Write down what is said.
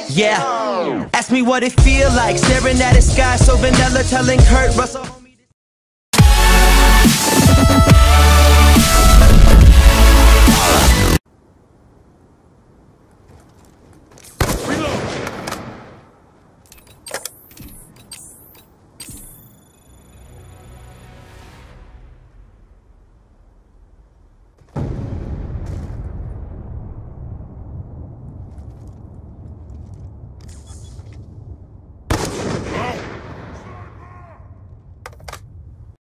Yeah, ask me what it feel like staring at the sky so vanilla, telling Kurt Russell